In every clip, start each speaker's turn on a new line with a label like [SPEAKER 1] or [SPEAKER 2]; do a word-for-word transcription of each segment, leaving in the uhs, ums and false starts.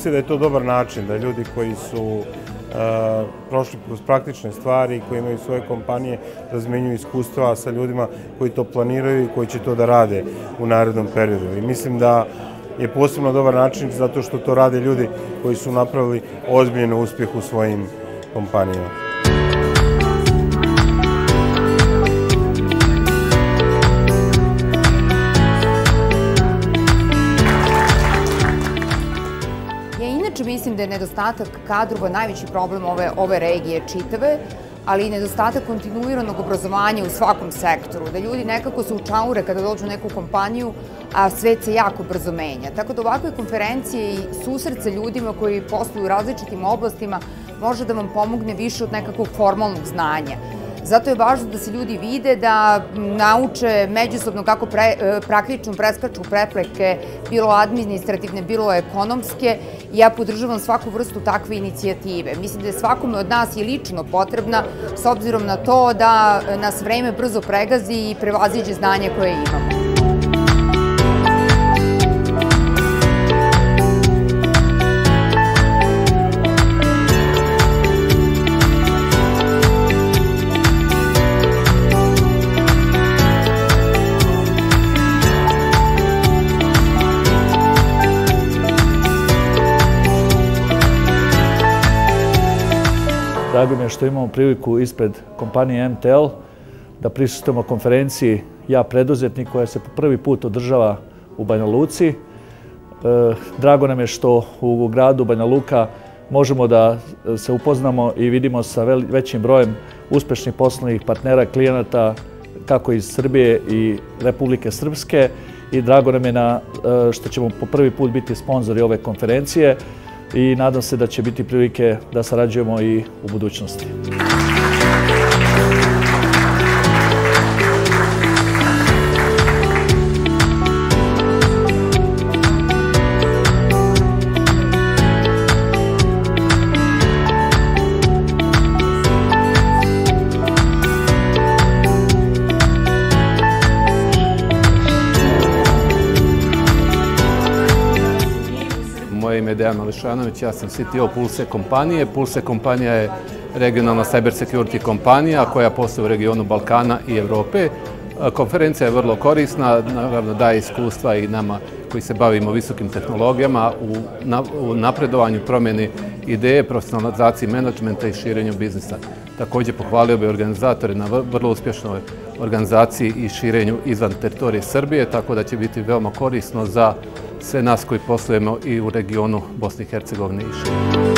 [SPEAKER 1] misli da je to dobar način, da ljudi koji su prošli kroz praktične stvari, koji imaju svoje kompanije, razmenjuju iskustva sa ljudima koji to planiraju i koji će to da rade u narednom periodu. I mislim da je posebno dobar način zato što to rade ljudi koji su napravili ozbiljan uspjeh u svojim kompanijama.
[SPEAKER 2] Mislim da je nedostatak kadrova najveći problem ove, ove regije čitave, ali i nedostatak kontinuiranog obrazovanja u svakom sektoru, da ljudi nekako se učaure kada dođu u neku kompaniju, a svet se jako brzo menja. Tako da ovakve konferencije i susret sa ljudima koji posluju u različitim oblastima može da vam pomogne više od nekakvog formalnog znanja. Zato je važno da se ljudi vide, da nauče međusobno kako praktično preskaču prepreke, bilo administrativne, bilo ekonomske. Ja podržavam svaku vrstu takve inicijative. Mislim da je svakome od nas i lično potrebna, s obzirom na to da nas vreme brzo pregazi i prevaziđe znanje koje imamo.
[SPEAKER 3] Drago mi je što imamo priliku ispred kompanije M T L da prisustvujemo konferenciji Ja preduzetnik koja se po prvi put održava u Banja Luci. Drago nam je što u gradu Banja Luka možemo da se upoznamo i vidimo sa većim brojem uspešnih poslovnih partnera, klijenata kako iz Srbije i Republike Srpske i drago nam je što ćemo po prvi put biti sponzori ove konferencije i nadam se da će biti prilike da sarađujemo i u budućnosti.
[SPEAKER 4] Moje ime je Dejan Mališanović, ja sam C T O Pulse kompanije. Pulse kompanija je regionalna cyber security kompanija koja posluje u regionu Balkana i Evrope. Konferencija je vrlo korisna, naravno daje iskustva i nama koji se bavimo visokim tehnologijama u napredovanju, promjeni ideje, profesionalizaciji menadžmenta i širenju biznisa. Također pohvalio bi organizatore na vrlo uspješnoj organizaciji i širenju izvan teritorije Srbije, tako da će biti veoma korisno za sve nas koji poslujemo i u regionu Bosne i Hercegovine i šire.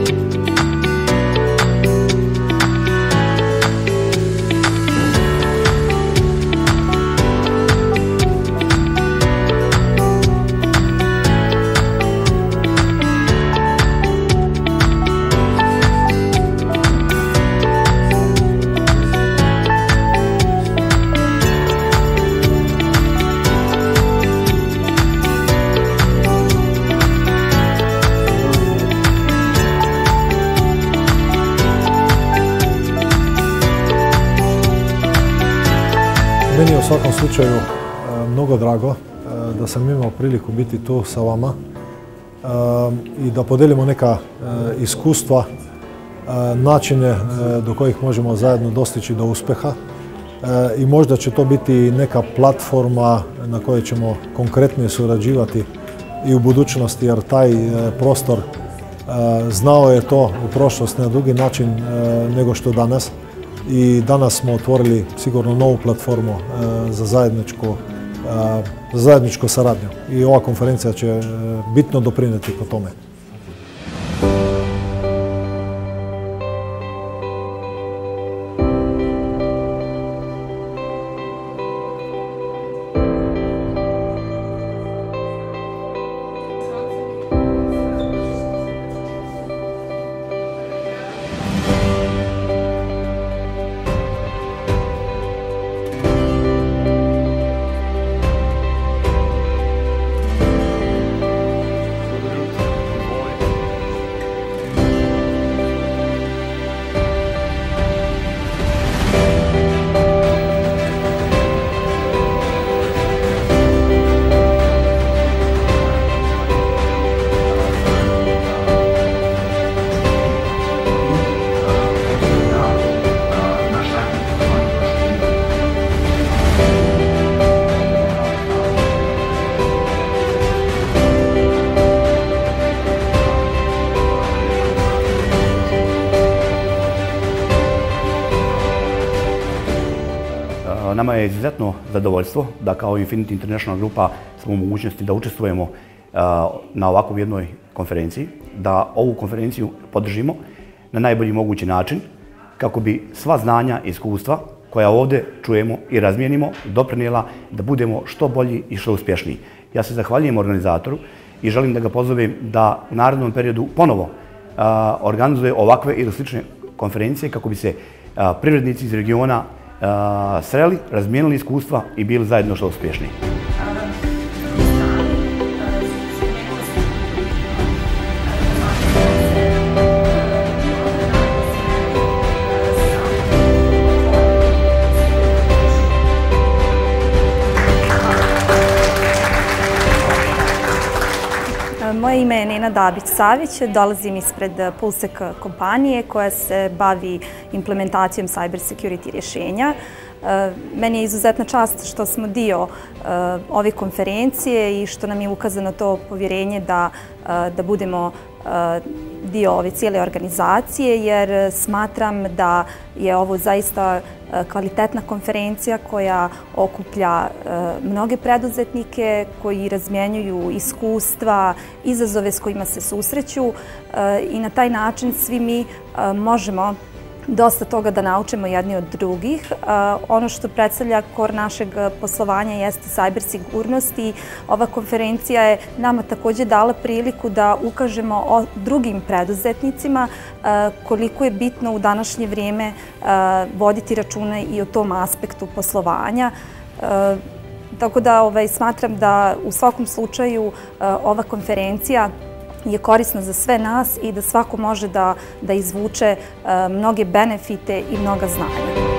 [SPEAKER 5] Meni je u svakom slučaju mnogo drago da sam imao priliku biti tu sa vama i da podelimo neka iskustva, načine do kojih možemo zajedno dostići do uspeha i možda će to biti neka platforma na kojoj ćemo konkretnije surađivati i u budućnosti, jer taj prostor znao je to u prošlosti na drugi način nego što danas. I danas smo otvorili sigurno novu platformu za zajedničku saradnju i ova konferencija će bitno doprinijeti po tome.
[SPEAKER 6] nama je izuzetno zadovoljstvo da kao Infinity International grupa smo u mogućnosti da učestvujemo na ovakvoj jednoj konferenciji, da ovu konferenciju podržimo na najbolji mogući način kako bi sva znanja i iskustva koja ovdje čujemo i razmijenimo doprinijela da budemo što bolji i što uspješniji. Ja se zahvaljujem organizatoru i želim da ga pozovem da u narednom periodu ponovo organizuje ovakve ili slične konferencije kako bi se privrednici iz regiona sreli, razmijenili iskustva i bili zajedno što uspješniji.
[SPEAKER 7] Moje ime je Nena Dabić-Savić, dolazim ispred Pulsec kompanije koja se bavi implementacijom cyber security rješenja. Meni je izuzetna čast što smo dio ove konferencije i što nam je ukazano to povjerenje da, da budemo dio ove cijele organizacije, jer smatram da je ovo zaista kvalitetna konferencija koja okuplja mnoge preduzetnike koji razmjenjuju iskustva, izazove s kojima se susreću i na taj način svi mi možemo dosta toga da naučimo jedni od drugih. Ono što predstavlja kor našeg poslovanja jeste cyber sigurnost i ova konferencija je nama također dala priliku da ukažemo o drugim preduzetnicima koliko je bitno u današnje vrijeme voditi računa i o tom aspektu poslovanja. Tako da ovaj, smatram da u svakom slučaju ova konferencija je korisna za sve nas i da svako može da, da izvuče mnoge benefite i mnoga znanja.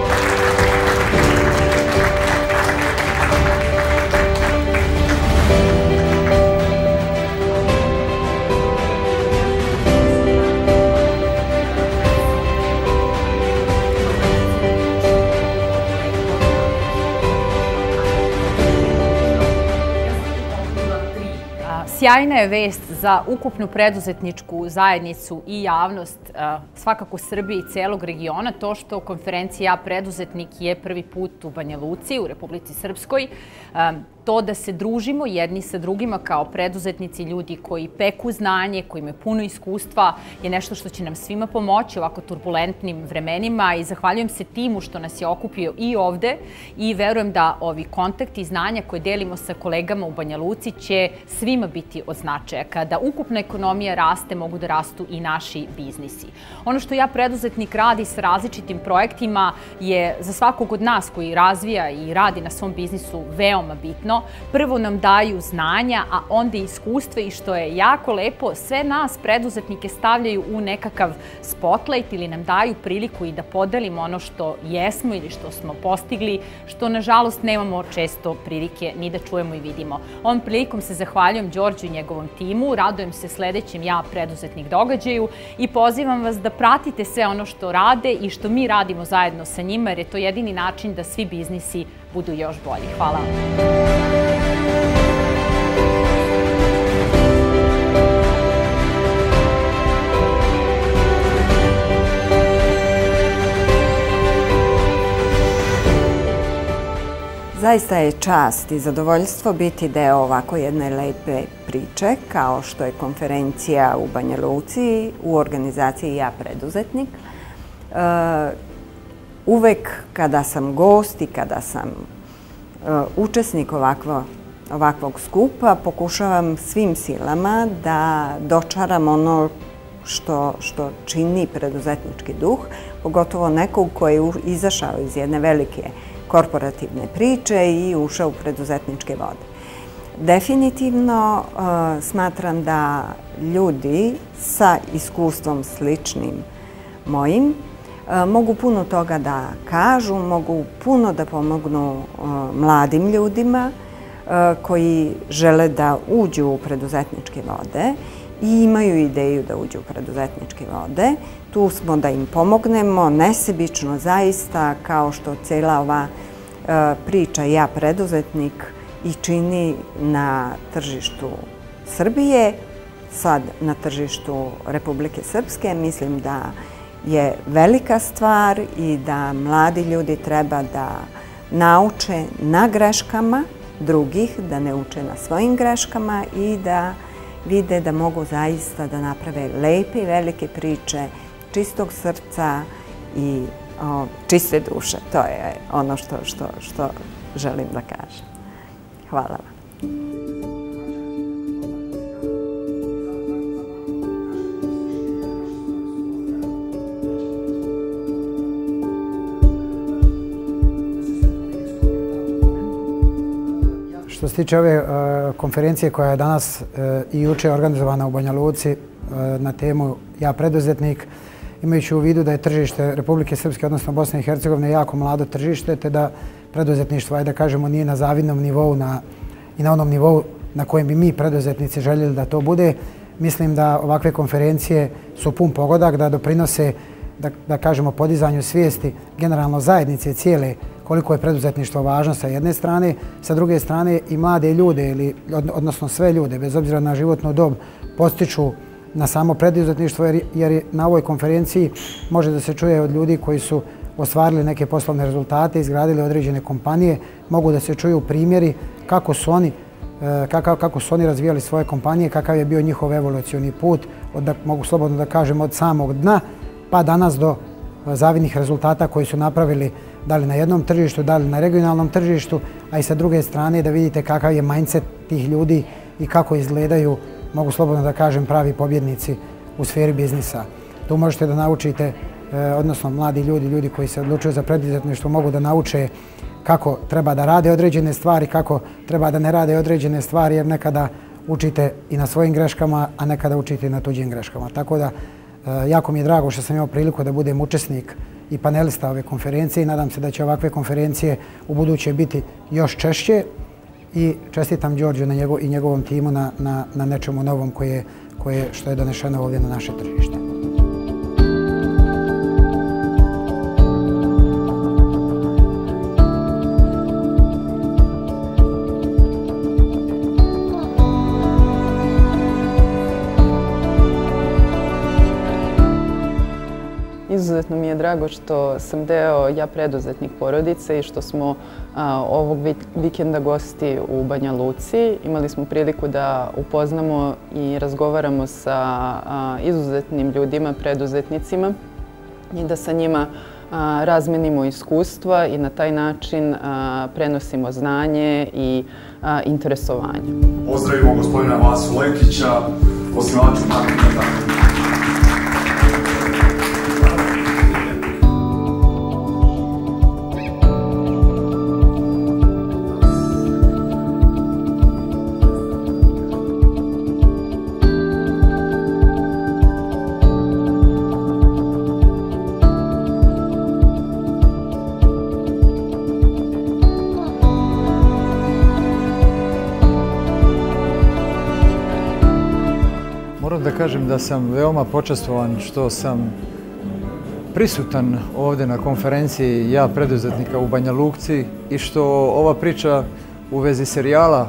[SPEAKER 8] Sjajna je vest za ukupnu preduzetničku zajednicu i javnost, svakako Srbije i celog regiona, to što konferencija Preduzetnik je prvi put u Banja Luci, u Republici Srpskoj. To da se družimo jedni sa drugima kao preduzetnici, ljudi koji peku znanje, koji imaju puno iskustva, je nešto što će nam svima pomoći u ovako turbulentnim vremenima i zahvaljujem se timu što nas je okupio i ovde i verujem da ovi kontakti i znanja koje delimo sa kolegama u Banja Luci će svima biti od značaja. Kada ukupna ekonomija raste, mogu da rastu i naši biznisi. Ono što Ja preduzetnik radi sa različitim projektima je za svakog od nas koji razvija i radi na svom biznisu veoma bitno. Prvo nam daju znanja, a onda i iskustva i što je jako lepo, sve nas preduzetnike stavljaju u nekakav spotlight ili nam daju priliku i da podelimo ono što jesmo ili što smo postigli, što nažalost nemamo često prilike ni da čujemo i vidimo. Ovom prilikom se zahvaljujem Đorđu i njegovom timu, radujem se sledećem Ja preduzetnik događaju i pozivam vas da pratite sve ono što rade i što mi radimo zajedno sa njima, jer je to jedini način da svi biznisi budu još bolji. Hvala.
[SPEAKER 9] Zaista je čast i zadovoljstvo biti deo ovako jedne lepe priče kao što je konferencija u Banja Luci u organizaciji Ja preduzetnik. Uvek kada sam gost i kada sam učesnik ovakvo, ovakvog skupa, pokušavam svim silama da dočaram ono što, što čini preduzetnički duh, pogotovo nekog koji je izašao iz jedne velike korporativne priče i ušao u preduzetničke vode. Definitivno uh, smatram da ljudi sa iskustvom sličnim mojim uh, mogu puno toga da kažu, mogu puno da pomognu uh, mladim ljudima uh, koji žele da uđu u preduzetničke vode i imaju ideju da uđu u preduzetničke vode. Tu smo da im pomognemo nesebično zaista, kao što cijela ova priča Ja preduzetnik i čini na tržištu Srbije, sad na tržištu Republike Srpske. Mislim da je velika stvar i da mladi ljudi treba da nauče na greškama drugih, da ne uče na svojim greškama i da vide da mogu zaista da naprave lepe i velike priče čistog srca i o, čiste duše. To je ono što, što, što želim da kažem. Hvala vam.
[SPEAKER 10] Što se tiče ove konferencije koja je danas i juče organizovana u Banja Luci na temu Ja preduzetnik, imajući u vidu da je tržište Republike Srpske, odnosno Bosne i Hercegovine, jako mlado tržište, te da preduzetništvo, ajde da kažemo, nije na zavidnom nivou i na onom nivou na kojem bi mi preduzetnici željeli da to bude. Mislim da ovakve konferencije su pun pogodak, da doprinose, da kažemo, podizanju svijesti generalno zajednice cijele koliko je preduzetništvo važno sa jedne strane, sa druge strane i mlade ljude, ili, odnosno sve ljude, bez obzira na životnu dob, postiču na samo preduzetništvo, jer, jer na ovoj konferenciji može da se čuje od ljudi koji su ostvarili neke poslovne rezultate, izgradili određene kompanije, mogu da se čuju primjeri kako su oni, kako, kako su oni razvijali svoje kompanije, kakav je bio njihov evolucioni put, od, da, mogu slobodno da kažem, od samog dna pa danas do zavidnih rezultata koji su napravili da li na jednom tržištu, da li na regionalnom tržištu, a i sa druge strane da vidite kakav je mindset tih ljudi i kako izgledaju, mogu slobodno da kažem, pravi pobjednici u sferi biznisa. Tu možete da naučite, odnosno mladi ljudi, ljudi koji se odlučuju za preduzetništvo, mogu da nauče kako treba da rade određene stvari, kako treba da ne rade određene stvari, jer nekada učite i na svojim greškama, a nekada učite i na tuđim greškama. Tako da, jako mi je drago što sam imao priliku da budem učesnik i panelista ove konferencije i nadam se da će ovakve konferencije u buduće biti još češće i čestitam Đorđu na njegov, i njegovom timu na, na, na nečemu novom koje, koje, što je donešeno ovdje na naše tržište.
[SPEAKER 11] Izuzetno mi je drago što sam deo Ja preduzetnik porodice i što smo a, ovog vikenda gosti u Banja Luci. Imali smo priliku da upoznamo i razgovaramo sa a, izuzetnim ljudima, preduzetnicima i da sa njima a, razmenimo iskustva i na taj način a, prenosimo znanje i a, interesovanje.
[SPEAKER 12] Pozdravimo gospodina Vasu Lekića, osnivača Marketa.
[SPEAKER 13] Moram da kažem da sam veoma počastvovan što sam prisutan ovdje na konferenciji Ja preduzetnika u Banja Luci i što ova priča u vezi serijala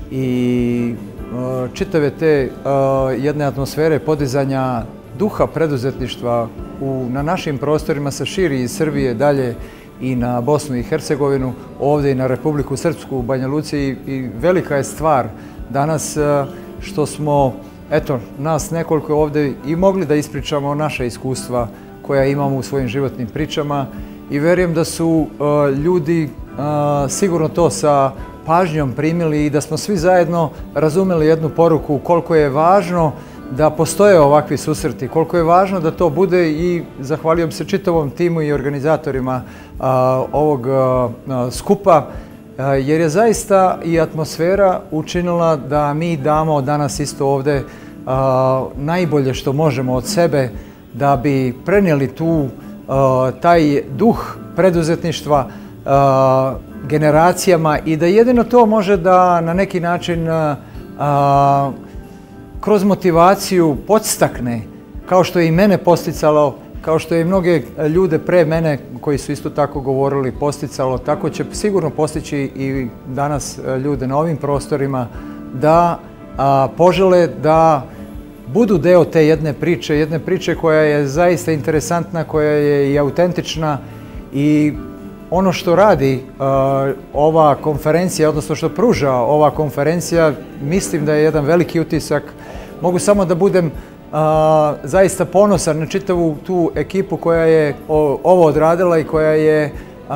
[SPEAKER 13] i uh, čitave te uh, jedne atmosfere podizanja duha preduzetništva u, na našim prostorima se širi iz Srbije dalje i na Bosnu i Hercegovinu, ovdje i na Republiku Srpsku u Banja Luci i, i velika je stvar danas uh, što smo, eto, nas nekoliko ovdje i mogli da ispričamo naše iskustva koja imamo u svojim životnim pričama i vjerujem da su uh, ljudi uh, sigurno to sa pažnjom primili i da smo svi zajedno razumeli jednu poruku koliko je važno da postoje ovakvi susreti, koliko je važno da to bude i zahvaljujem se čitavom timu i organizatorima uh, ovog uh, skupa jer je zaista i atmosfera učinila da mi damo danas isto ovdje uh, najbolje što možemo od sebe da bi prenijeli tu uh, taj duh preduzetništva uh, generacijama i da jedino to može da na neki način uh, uh, kroz motivaciju podstakne, kao što je i mene posticalo, kao što je i mnoge ljude pre mene koji su isto tako govorili posticalo, tako će sigurno postići i danas ljude na ovim prostorima da a, požele da budu deo te jedne priče, jedne priče koja je zaista interesantna, koja je i autentična i ono što radi ova konferencija, odnosno što pruža ova konferencija, mislim da je jedan veliki utisak. Mogu samo da budem zaista ponosan na čitavu tu ekipu koja je ovo odradila i koja je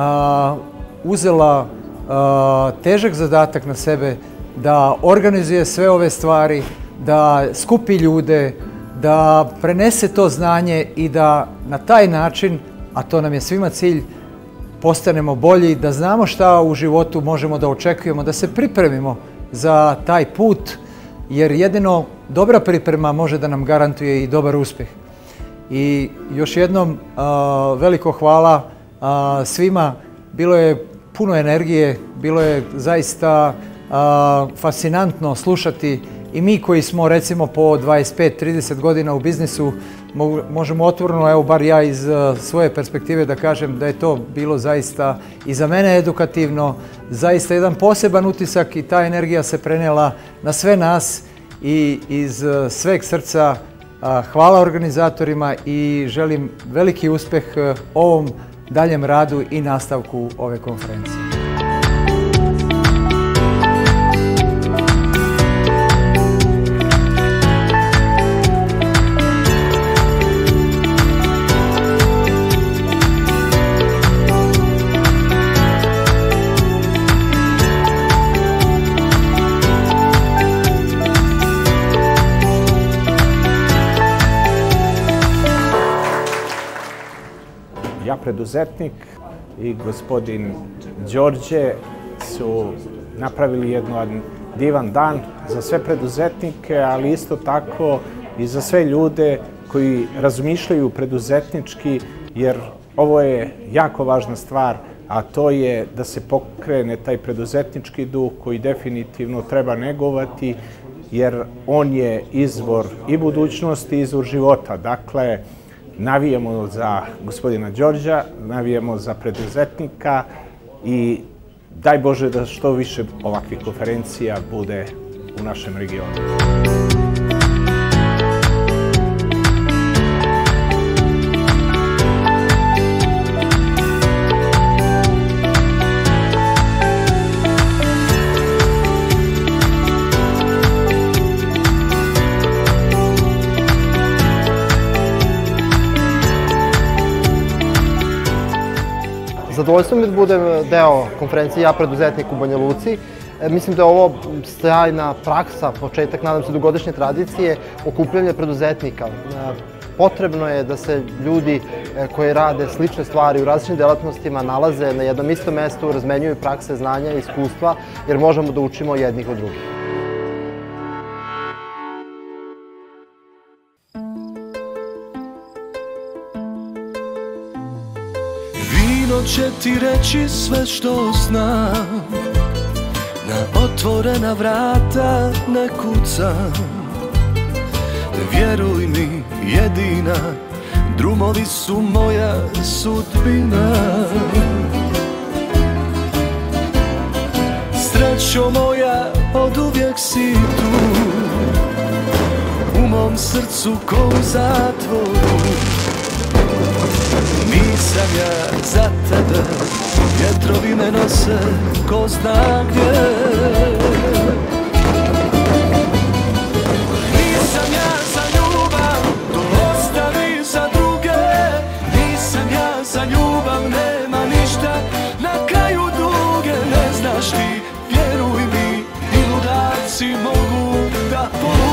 [SPEAKER 13] uzela težak zadatak na sebe da organizuje sve ove stvari, da skupi ljude, da prenese to znanje i da na taj način, a to nam je svima cilj, postanemo bolji, da znamo šta u životu možemo da očekujemo, da se pripremimo za taj put, jer jedino dobra priprema može da nam garantuje i dobar uspjeh. I još jednom veliko hvala svima, bilo je puno energije, bilo je zaista fascinantno slušati i mi koji smo recimo po dvadeset pet trideset godina u biznisu možemo otvoreno, evo bar ja iz svoje perspektive da kažem da je to bilo zaista i za mene edukativno, zaista jedan poseban utisak i ta energija se prenijela na sve nas i iz sveg srca hvala organizatorima i želim veliki uspjeh ovom daljem radu i nastavku ove konferencije.
[SPEAKER 14] Ja preduzetnik i gospodin Đorđe su napravili jedan divan dan za sve preduzetnike, ali isto tako i za sve ljude koji razmišljaju preduzetnički, jer ovo je jako važna stvar, a to je da se pokrene taj preduzetnički duh koji definitivno treba negovati, jer on je izvor i budućnosti i izvor života. Dakle, navijemo za gospodina Đorđa, navijemo za preduzetnika i daj Bože da što više ovakvih konferencija bude u našem regionu.
[SPEAKER 15] Zadovoljstvo mi da budem deo konferencije Ja preduzetnik u Banja Luci. Mislim da je ovo sjajna praksa, početak, nadam se, dugogodišnje tradicije okupljanja preduzetnika. Potrebno je da se ljudi koji rade slične stvari u različitim delatnostima nalaze na jednom istom mestu, razmenjuju prakse, znanja i iskustva, jer možemo da učimo jednih od drugih.
[SPEAKER 16] Vino će ti reći sve što znam, na otvorena vrata ne kucam. Vjeruj mi, jedina, drumovi su moja sudbina. Srećo moja, oduvijek si tu, u mom srcu ko u zatvoru. Nisam ja za tebe, vjetrovi me nose ko zna gdje. Nisam ja za ljubav, to ostavi za druge. Nisam ja za ljubav, nema ništa na kraju duge. Ne znaš ti, vjeruj mi, i ludaci mogu da polude.